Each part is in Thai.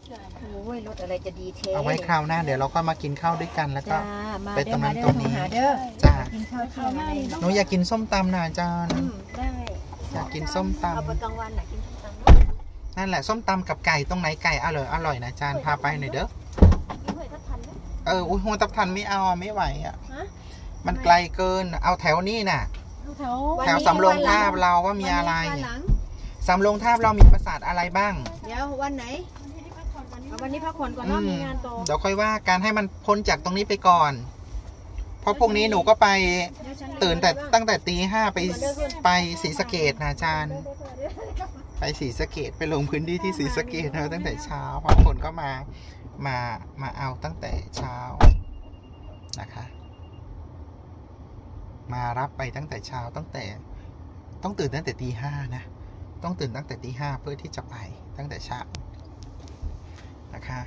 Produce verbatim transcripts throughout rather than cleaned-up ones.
โอ้ยรถอะไรจะดีเทเอาไว้คราวหน้าเดี๋ยวเราก็มากินข้าวด้วยกันแล้วก็ไปตรงนั้นตรงนี้จ้าจ้ากินข้าวข้าวอะไรหนูอยากกินส้มตำนะอาจารย์ได้อยากกินส้มตำเอาไปกลางวันไหนกินส้มตำนั่นแหละส้มตำกับไก่ตรงไหนไก่อร่อยอร่อยนะอาจารย์พาไปหน่อยเด้อเอออุ้ยหัวตับทันไม่เอาไม่ไหวอ่ะมันไกลเกินเอาแถวนี้น่ะแถวสำโรงทาบเราว่ามีอะไรสำโรงทาบเรามีปราสาทอะไรบ้างเดี๋ยววันไหนวันนี้พักผ่อนก่อนเนาะมีงานโตเดี๋ยวค่อยว่าการให้มันพ้นจากตรงนี้ไปก่อนเพราะพวกนี้หนูก็ไปตื่นแต่ตั้งแต่ตีห้าไปไปศรีสะเกษนะอาจารย์ไปศรีสะเกษไปลงพื้นที่ที่ศรีสะเกษนะตั้งแต่เช้าเพราะคนก็มามามาเอาตั้งแต่เช้านะคะมารับไปตั้งแต่เช้าตั้งแต่ต้องตื่นตั้งแต่ตีห้านะต้องตื่นตั้งแต่ตีห้าเพื่อที่จะไปตั้งแต่เช้านะคะ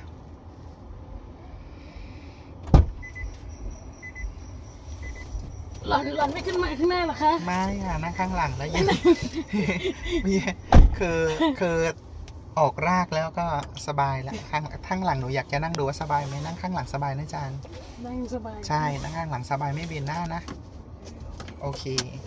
หลอนหลอนไม่ขึ้นมาข้างหน้าหรอคะไม่ค่ะนั่งข้างหลังแล้วยังมีคือคือออกรากแล้วก็สบายแล้วข้างข้างหลังหนูอยากจะนั่งดูว่าสบายไหมนั่งข้างหลังสบายนะอาจารย์นั่งสบายใช่นั่งข้างหลังสบายไม่เบียดหน้านะโอเค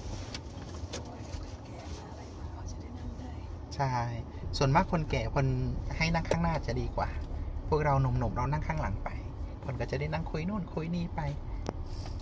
ใช่ส่วนมากคนแก่คนให้นั่งข้างหน้าจะดีกว่าพวกเราหนุ่มๆเรานั่งข้างหลังไปคนก็จะได้นั่งคุยนู่นคุยนี่ไป